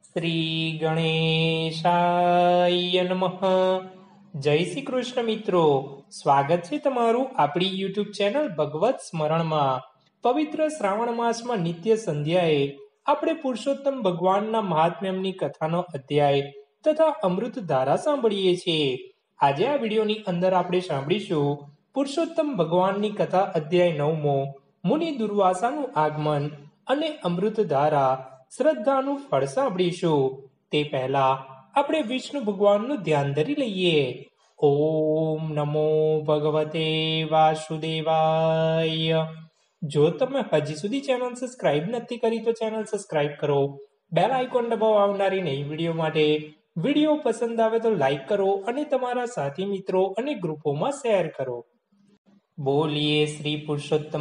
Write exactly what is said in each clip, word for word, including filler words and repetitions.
શ્રી ગણેશાય નમઃ. જય શ્રી કૃષ્ણ મિત્રો, સ્વાગત છે તમારું આપણી યુટ્યુબ ચેનલ ભગવત સ્મરણમાં. પવિત્ર શ્રાવણ માસમાં નિત્ય સંધ્યાએ આપણે પુરુષોત્તમ ભગવાનના મહાત્મ્યની કથાનો અધ્યાય તથા અમૃત ધારા સાંભળીએ છીએ. આજે આ વિડીયોની અંદર આપણે સાંભળીશું પુરુષોત્તમ ભગવાનની કથા અધ્યાય નવમો, મુનિ દુર્વાસાનું આગમન અને અમૃત ધારા શ્રદ્ધાનું ફળ સાંભળીશું. તે પહેલા આપણે વિષ્ણુ ભગવાનનું ધ્યાન ધરી લઈએ. ઓમ નમો ભગવતે વાસુદેવાય. જો તમે હજી સુધી ચેનલ સબસ્ક્રાઇબ નથી કરી તો ચેનલ સબસ્ક્રાઇબ કરો, બેલ આઇકોન દબાવો આવનારી નવી વિડીયો માટે. વિડીયો પસંદ આવે તો લાઈક કરો અને તમારા સાથી મિત્રો અને ગ્રુપોમાં શેર કરો. બોલીએ શ્રી પુરુષોત્તમ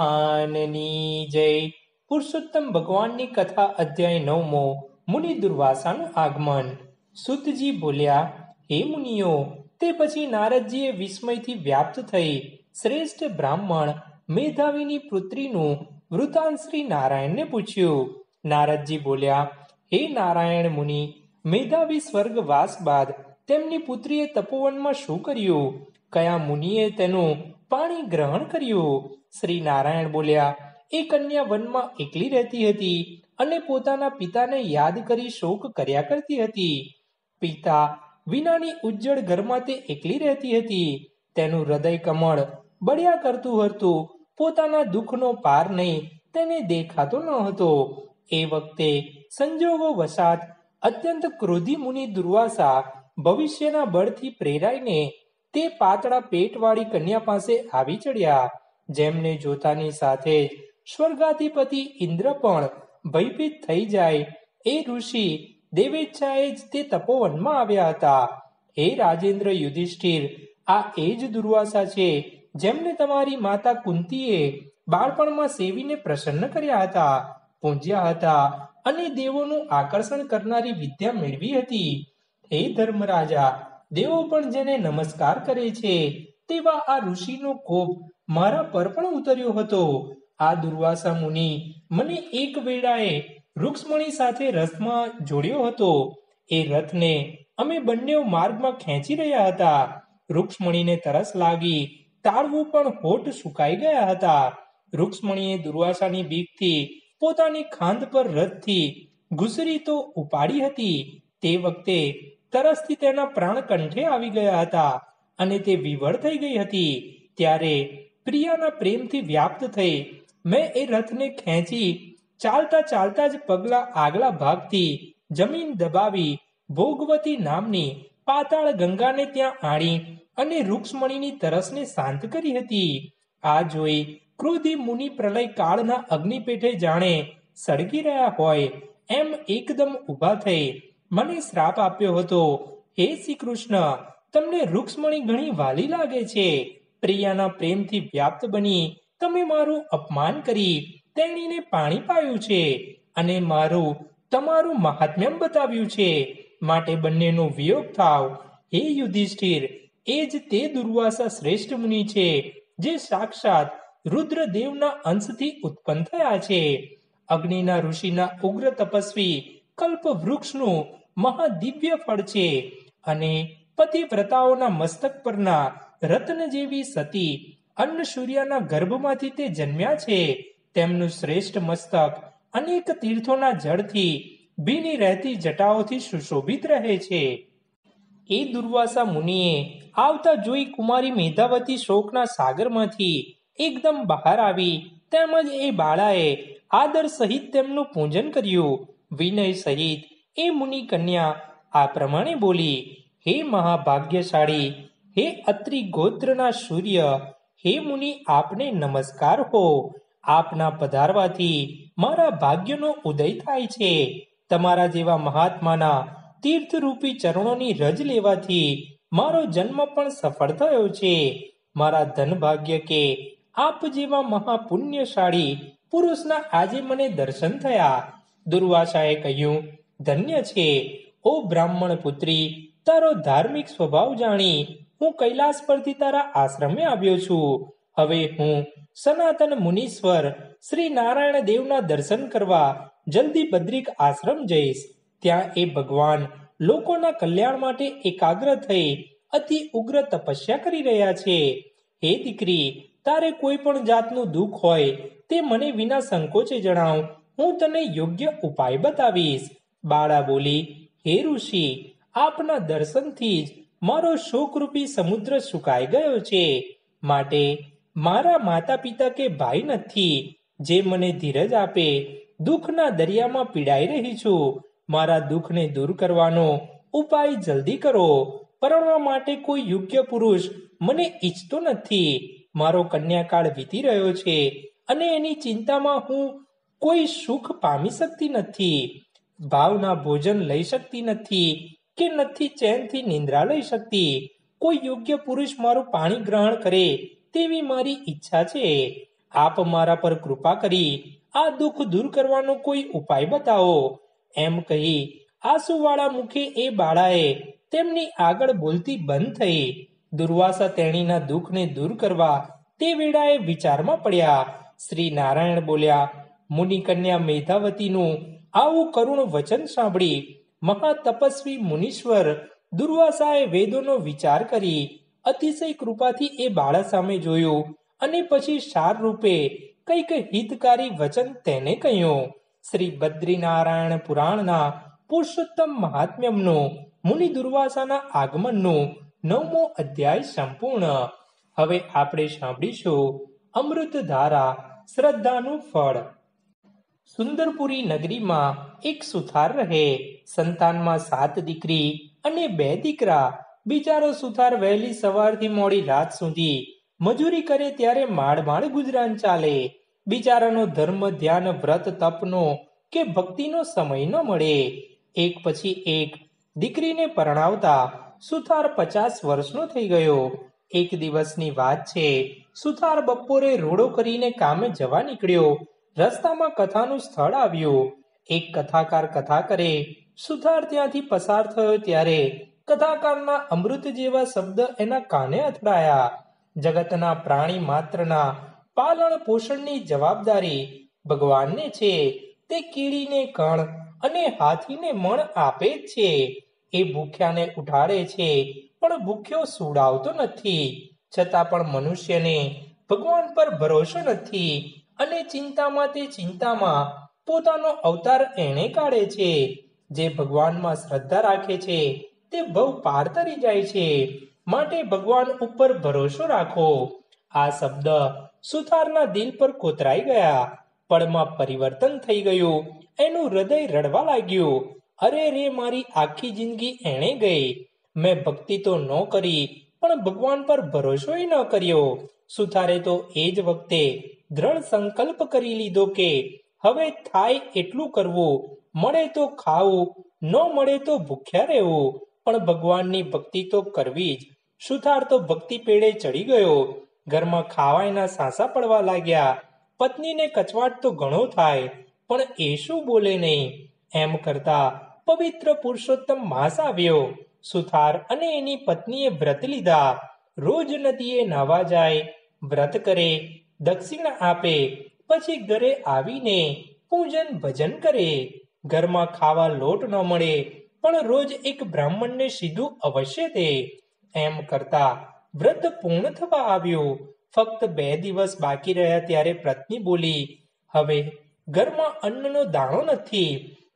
ભગવાનની જય. પુરુષોત્તમ ભગવાનની કથા અધ્યાય નવમો, મુનિ દુર્વાસાનું આગમન. સુતજી બોલ્યા, હે મુનિઓ, તે પછી નારદજીએ વિસ્મયથી વ્યાપ્ત થઈ શ્રેષ્ઠ બ્રાહ્મણ મેધાવીની પુત્રીનું વૃતાંત શ્રી નારાયણને પૂછ્યું. નારદજી બોલ્યા, હે નારાયણ મુનિ, મેધાવી સ્વર્ગવાસ બાદ તેમની પુત્રીએ તપોવનમાં શું કર્યું? કયા મુનિએ તેનું પાણી ગ્રહણ કર્યું? શ્રી નારાયણ બોલ્યા, એ કન્યા વનમાં એકલી રહેતી હતી અને પોતાના પિતાને યાદ કરી શોક કર્યા કરતી હતી. પિતા વિનાની ઉજ્જળ ઘરમાં તે એકલી રહેતી હતી. તેનું હૃદય કમળ બળ્યા કરતું હતું. પોતાના દુઃખનો પાર નહીં તેને દેખાતો ન હતો. એ વખતે સંજોગો વસાત અત્યંત ક્રોધી મુનિ દુર્વાસા ભવિષ્યના બળથી પ્રેરાઈને તે પાતળા પેટવાળી કન્યા પાસે આવી ચડ્યા. જેમને જોતાની સાથે જ સ્વર્ગાધિપતિ ઇન્દ્ર પણ ભયભીત થઈ જાય એ ઋષિ દેવેચ્છાએ જ તે તપોવનમાં આવ્યા હતા. હે રાજેન્દ્ર યુધિષ્ઠિર, આ એ જ દુર્વાસા છે જેમને તમારી માતા કુંતીએ બાળપણમાં સેવીને પ્રસન્ન કર્યા હતા, પૂજ્યા હતા અને દેવોનું આકર્ષણ કરનારી વિદ્યા મેળવી હતી. હે ધર્મરાજા, દેવો પણ જેને નમસ્કાર કરે છે તેવા આ ઋષિનો કોપ મારા પર પણ ઉતર્યો હતો. આ દુર્વાસા મુનિ મને એક વેળાએ રૂક્ષ્મણી સાથે રથમાં જોડ્યો હતો. એ રથને અમે બંને માર્ગમાં ખેંચી રહ્યા હતા. રૂક્ષ્મણીને તરસ લાગી તાળવું પણ હોઠ સુકાઈ ગયા હતા. રૂક્ષ્મણીએ દુર્વાસાની બીકથી પોતાની ખાંદ પર રથથી ઘૂસરી તો ઉપાડી હતી. તે વખતે તરસથી તેના પ્રાણ કંઠે આવી ગયા હતા અને તે વિવળ થઈ ગઈ હતી. ત્યારે પ્રિયાના પ્રેમથી વ્યાપ્ત થઈ મેં એ રથને ખેંચી ચાલતા ચાલતા જ પગલા આગલા ભાગથી જમીન દબાવી ભોગવતી નામની પાતાળ ગંગાને ત્યાં આણી અને રૂક્ષ્મણીની તરસને શાંત કરી હતી. આ જોઈ ક્રોધી મુનિ પ્રલય કાળના અગ્નિ પેઠે જાણે સળગી રહ્યા હોય એમ એકદમ ઊભા થઈ મને શ્રાપ આપ્યો હતો. હે શ્રી કૃષ્ણ, તમને રૂક્ષ્મણી ઘણી વાલી લાગે છે. પ્રિયાના પ્રેમથી વ્યાપ્ત બની તમે મારું અપમાન કરી તેણીને પાણી પાયું છે અને મારું તમારું મહાત્મ્ય બતાવ્યું છે. માટે બંનેનો વિયોગ થાવ. હે યુધિષ્ઠિર, એ જ તે દુર્વાસા શ્રેષ્ઠ મુનિ છે જે સાક્ષાત રુદ્રદેવના અંશથી ઉત્પન્ન થયા છે. અગ્નિના ઋષિના ઉગ્ર તપસ્વી કલ્પ વૃક્ષનું મહાદિવ્ય ફળ છે અને પતિવ્રતાઓના મસ્તક પરના રત્ન જેવી સતી અન્ન સૂર્યના ગર્ભમાંથી તે જન્મ્યા છે. તેમનું શ્રેષ્ઠ મસ્તક અનેક તીર્થોના જળથી ભીની રહેતી જટાઓથી સુશોભિત રહે છે. એ દુર્વાસા મુનિએ આવતા જોઈ કુમારી મેધાવતી શોકના સાગરમાંથી એકદમ બહાર આવી. તેમજ એ બાળાએ આદર સહિત તેમનું પૂજન કર્યું. વિનય સહિત એ મુનિ કન્યા આ પ્રમાણે બોલી, હે મહાભાગ્યશાળી, હે અત્રિ ગોત્રના સૂર્ય, હે મુનિ આપને નમસ્કાર હો. આપના પધારવાથી મારા ભાગ્યનો ઉદય થાય છે. તમારા જેવા મહાત્માના તીર્થરૂપી ચરણોની રજ લેવાથી મારો જન્મ પણ સફળ થયો છે. મારા ધન ભાગ્ય કે આપ જેવા મહાપુણ્યશાળી પુરુષના આજે મને દર્શન થયા. દુર્વાસાએ કહ્યું, ધન્ય છે ઓ બ્રાહ્મણ પુત્રી, તારો ધાર્મિક સ્વભાવ જાણી હું કૈલાસ પરથી તારા આશ્રમે આવ્યો છું. હવે હું સનાતન મુનીશ્વર શ્રી નારાયણ દેવના દર્શન કરવા જલ્દી બદ્રિક આશ્રમ જઈશ. ત્યાં એ ભગવાન લોકોના કલ્યાણ માટે એકાગ્ર થઈ અતિ ઉગ્ર તપસ્યા કરી રહ્યા છે. હે દીકરી, તારે કોઈ પણ જાતનું દુઃખ હોય તે મને વિના સંકોચે જણાવ, હું તને યોગ્ય ઉપાય બતાવીશ. બાળા બોલી, હે ઋષિ, આપના દર્શનથી જ મારો શોકરૂપી સમુદ્ર સુકાઈ ગયો છે. માટે મારા માતા પિતા કે ભાઈ નથી જે મને ધીરજ આપે. દુઃખના દરિયામાં પીડાઈ રહી છું. મારા દુઃખને દૂર કરવાનો ઉપાય જલ્દી કરો. પરણવા માટે કોઈ યોગ્ય પુરુષ મને ઈચ્છતો નથી. મારો કન્યાકાળ વીતી રહ્યો છે અને એની ચિંતામાં હું કોઈ સુખ પામી શકતી નથી. ભાવના ભોજન લઈ શકતી નથી કે નથી ચેનથી નિંદ્રા લઈ શકતી. કોઈ યોગ્ય પુરુષ મારું પાણી ગ્રહણ કરે તેવી મારી ઈચ્છા છે. આપ મારા પર કૃપા કરી આ દુઃખ દૂર કરવાનો કોઈ ઉપાય બતાવો. એમ કહી આંસુવાળા મુખે એ બાળાએ તેમની આગળ બોલતી બંધ થઈ. દુર્વાસા તેણીના દુઃખને દૂર કરવા તે વેળાએ વિચારમાં પડ્યા. શ્રી નારાયણ બોલ્યા, મુનિકન્યા મેધાવતીનું આવું કરુણ વચન સાંભળી મહાતપસ્વી મુનીશ્વર દુર્વાસાએ વેદોનો વિચાર કરી અતિશય કૃપાથી એ બાળા સામે જોયું અને પછી સાર રૂપે કંઈક હિતકારી વચન તેને કહ્યું. શ્રી બદ્રીનારાયણ પુરાણના પુરુષોત્તમ મહાત્મ્યમનું મુનિ દુર્વાસાના આગમનનું નવમો અધ્યાય સંપૂર્ણ. હવે આપણે સાંભળીશું અમૃત ધારા, શ્રદ્ધાનું ફળ. સુંદરપુરી નગરીમાં એક સુથાર રહે. સંતાનમાં સાત દીકરી અને બે દીકરા. બિચારો સુથાર વહેલી સવારથી મોડી રાત સુધી મજૂરી કરે ત્યારે માડ માડ ગુજરાન ચાલે. બિચારાનો ધર્મ, ધ્યાન, વ્રત, તપનો કે ભક્તિનો સમય ન મળે. એક પછી એક દીકરીને પરણાવતા સુથાર પચાસ વર્ષનો થઈ ગયો. એક દિવસની વાત છે. સુથાર બપોરે રોડો કરીને કામે જવા નીકળ્યો. રસ્તામાં કથાનું સ્થળ આવ્યું. એક કથાકાર કથા કરે. સુથાર ત્યાંથી પસાર થયો ત્યારે કથાકારના અમૃત જેવા શબ્દ એના કાને અથડાયા. જગતના પ્રાણી માત્રના પાલન પોષણની જવાબદારી ભગવાનને છે. તે કીડીને કણ અને હાથીને મણ આપે જ છે. એ ભૂખ્યાને ઉઠાડે છે પણ ભૂખ્યો સુડાવતો નથી. છતાં પણ મનુષ્યને ભગવાન પર ભરોસો નથી અને ચિંતામાં તે ચિંતામાં પોતાનો અવતાર એણે કાઢે છે. જે ભગવાનમાં શ્રદ્ધા રાખે છે તે ભવ પાર તરી જાય છે. માટે ભગવાન ઉપર ભરોસો રાખો. આ શબ્દ સુથારના દિલ પર કોતરાઈ ગયા. પળમાં પરિવર્તન થઈ ગયું. એનું હૃદય રડવા લાગ્યું. અરે રે, મારી આખી જિંદગી એણે ગઈ. મેં ભક્તિ તો ન કરી પણ ભગવાન પર ભરોસો ન કર્યો. સુથારે તો એ જ વખતે દ્રઢ સંકલ્પ કરી લીધો કે હવે થાય એટલું કરવું. મળે તો ખાવું, ન મળે તો ભૂખ્યા રહેવું, પણ ભગવાનની ભક્તિ તો કરવી જ. સુથાર તો ભક્તિ પેડે ચડી ગયો. ઘરમાં ખાવાયના સાંસા પડવા લાગ્યા. પત્નીને કચવાટ તો ઘણો થાય પણ એ શું બોલે નહીં. એમ કરતા પવિત્ર પુરુષોત્તમ માસ આવ્યો. સુથાર અને એની પત્નીએ વ્રત લીધા. રોજ નદીએ નાવા જાય, વ્રત કરે, દક્ષિણા આપે, પછી ઘરે આવીને પૂજન ભજન કરે. ઘરમાં ખાવા લોટ ન મળે પણ રોજ એક બ્રાહ્મણને સીધું અવશ્ય દે. એમ કરતા વ્રત પૂર્ણ થવા આવ્યું. ફક્ત બે દિવસ બાકી રહ્યા ત્યારે પત્ની બોલી, હવે ઘરમાં અન્નનો દાણો નથી,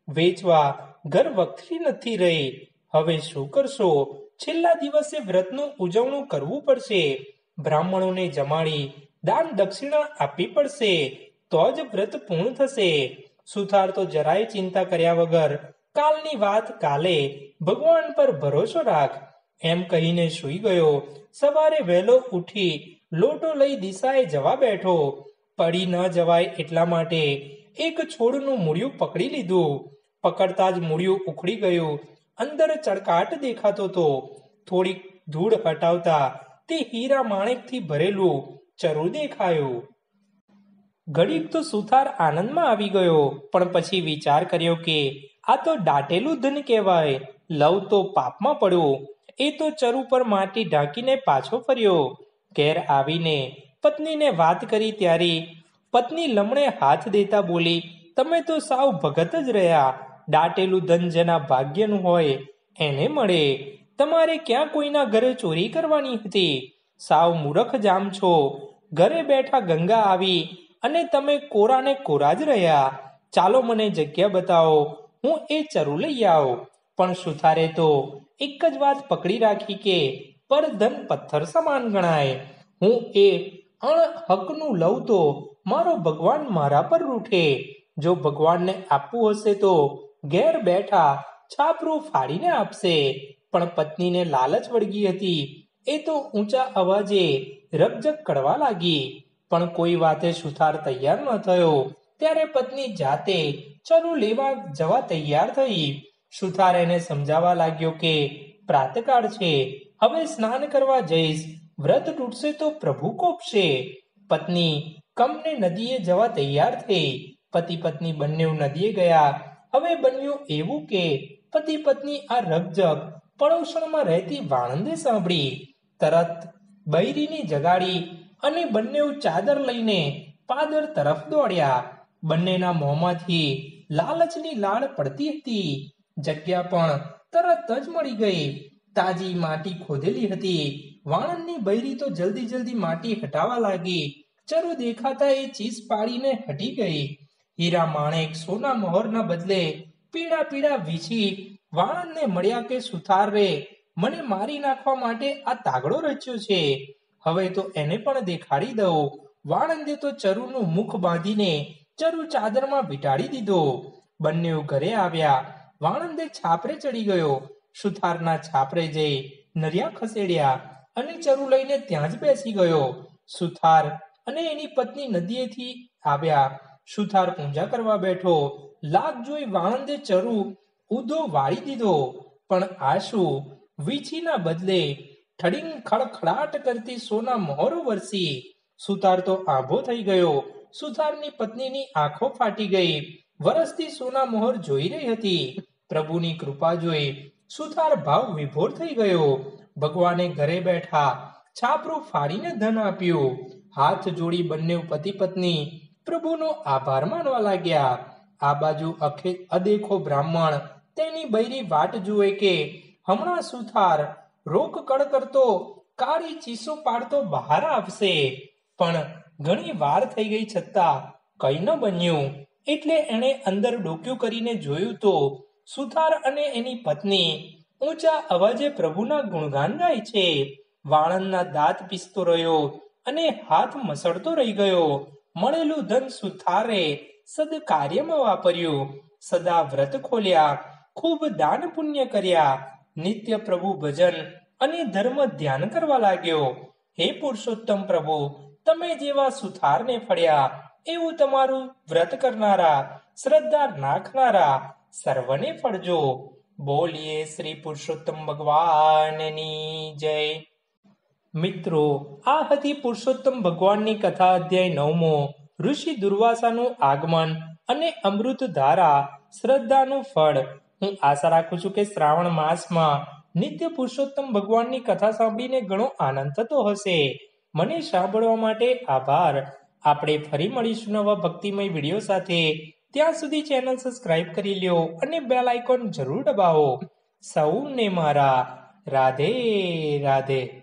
વેચવા ઘર વખરી નથી રહી. હવે શું કરશો? છેલ્લા દિવસે વ્રતનું ઉજવણું કરવું પડશે. બ્રાહ્મણોને જમાડી દાન દક્ષિણા આપવી પડશે તો જ વ્રત પૂર્ણ થશે. સુથાર તો જરાય ચિંતા કર્યા વગર કાલની વાત કાલે, ભગવાન પર ભરોસો રાખ, એમ કહીને સૂઈ ગયો. સવારે વહેલો ઉઠી લોટો લઈ દિશાએ જવા બેઠો. પડી ન જવાય એટલા માટે એક છોડનું મૂળિયું પકડી લીધું. પકડતા જ મૂળિયું ઉખડી ગયું. અંદર ચળકાટ દેખાતો હતો. થોડીક ધૂળ હટાવતા તે હીરા માણેકથી ભરેલું ચરુ દેખાયું. ઘડીક તો સુથાર આનંદમાં આવી ગયો, પણ પછી વિચાર કર્યો કે આ તો દાટેલું ધન કહેવાય. લવ તો પાપમાં પડવું. એ તો ચરુ પર માટી ઢાંકીને પાછો ફર્યો. ઘેર આવીને પત્નીને વાત કરી ત્યારે પત્ની લમણે હાથ દેતા બોલી, તમે તો સાવ ભગત જ રહ્યા. દાટેલું ધન જેના ભાગ્યનું હોય એને મળે. તમારે ક્યાં કોઈના ઘરે ચોરી કરવાની હતી? સાવ મૂરખ જામ છો. ઘરે બેઠા ગંગા આવી અને તમે કોરાને કોરા જ રહ્યા. ચાલો મને જગ્યા બતાવો, હું એ ચરુ લઈ આવું. પણ સુથારે તો એક જ વાત પકડી રાખી કે પર ધન પથ્થર સમાન ગણાય. હું એ અણહકનું લઉં તો મારો ભગવાન મારા પર રૂઠે. જો ભગવાનને આપવું હશે તો ઘેર બેઠા છાપરું ફાડીને આપશે. પણ પત્નીને લાલચ વળગી હતી. એ તો ઊંચા અવાજે રકઝક કરવા લાગી. પણ કોઈ વાતે સુથાર તૈયાર ન થયો. ત્યારે પત્ની જાતે ચરુ લેવા જવા તૈયાર થઈ. સુથાર એને સમજાવવા લાગ્યો કે પ્રાતકાળ છે, હવે સ્નાન કરવા જઈશ. વ્રત તૂટશે તો પ્રભુ કોપશે. પત્ની કમને નદીએ જવા તૈયાર થઈ. પતિ પત્ની બંને નદીએ ગયા. હવે બન્યું એવું કે પતિ પત્ની આ રકઝક પડોશણમાં રહેતી વાણંદે સાંભળી. તરત બૈરીની જગાડી અને બંને ચાદર લઈને પાદર તરફ દોડ્યા. બંનેના મોંમાંથી લાલચની લાળ પડતી હતી. જગ્યા પણ તરત જ મળી ગઈ. તાજી માટી ખોદેલી હતી. વાણંદની બૈરી તો જલ્દી જલ્દી માટી હટાવવા લાગી. ચરુ દેખાતા એ ચીસ પાડીને હટી ગઈ. હીરા માણેક સોના મોહરના બદલે પીળા પીળા વીછી વાણંદને મળ્યા કે સુથાર રે, મને મારી નાખવા માટે આ તાગડો રચ્યો છે. હવે તો એને પણ દેખાડી દઉં. વાણંદે તો ચરુનું મુખ બાંધીને ચરુ ચાદરમાં વીંટાળી દીધો. બંને ઘરે આવ્યા. વાણંદે છાપરે ચડી ગયો. સુથારના છાપરે જઈ નરિયા ખસેડ્યા અને ચરુ લઈને ત્યાં જ બેસી ગયો. સુથાર અને એની પત્ની નદીએથી આવ્યા. સુથાર પૂજા કરવા બેઠો. લાગ જોઈ વાણંદે ચરુ ઊંધો વાળી દીધો. પણ આ શું? વીછીના બદલે ઠડીંગ ખડખડાટ કરતી સોના મોહરો વરસી. સુથાર તો આંભો થઈ ગયો. સુથારની પત્નીની આંખો ફાટી ગઈ. વરસતી સોના મોહર જોઈ રહી હતી. પ્રભુની કૃપા જોઈ સુથાર ભાવ વિભોર થઈ ગયો. ભગવાને ઘરે બેઠા છાપરું ફાડીને ધન આપ્યું. હાથ જોડી બંને પતિ પત્ની પ્રભુનો આભાર માનવા લાગ્યા. આ બાજુ અખે અદેખો બ્રાહ્મણ તેની બૈરી વાટ જુએ કે હમણાં સુથાર રોક કળ કરતો કાળી ચીસો પાડતો બહાર આવશે. પણ ઘણી વાર થઈ ગઈ છતાં કઈ ન બન્યું. એટલે એણે અંદર ડોક્યું કરીને જોયું તો સુથાર અને એની પત્ની ઊંચા અવાજે પ્રભુના ગુણગાન ગાય છે. વાણંદના દાંત પીસતો રહ્યો અને હાથ મસળતો રહી ગયો. મળેલું ધન સુથારે સદ કાર્યમાં વાપર્યું. સદા વ્રત ખોલ્યા, ખૂબ દાન પુણ્ય કર્યા. નિત્ય પ્રભુ ભજન અને ધર્મ ધ્યાન કરવા લાગ્યો. હે પુરુષોત્તમ પ્રભુ, તમે જેવા સુથારને ફળ્યા એવું તમારું વ્રત કરનારા, શ્રદ્ધા નાખનારા સર્વને ફળજો. બોલીએ શ્રી પુરુષોત્તમ ભગવાનની જય. મિત્રો, આ હતી પુરુષોત્તમ ભગવાનની કથા, અધ્યાય નવમો, ઋષિ દુર્વાસાનું આગમન અને અમૃત ધારા, શ્રદ્ધાનું ફળ. હું આશા રાખું છું કે શ્રાવણ માસમાં નિત્ય પુરુષોત્તમ ભગવાનની કથા સાંભળીને ઘણો આનંદ થતો હશે. મને સાંભળવા માટે આભાર. આપણે ફરી મળીશું નવા ભક્તિમય વિડીયો સાથે. ત્યાં સુધી ચેનલ સબસ્ક્રાઇબ કરી લ્યો અને બેલ આઇકોન જરૂર દબાવો. સૌને મારા રાધે રાધે.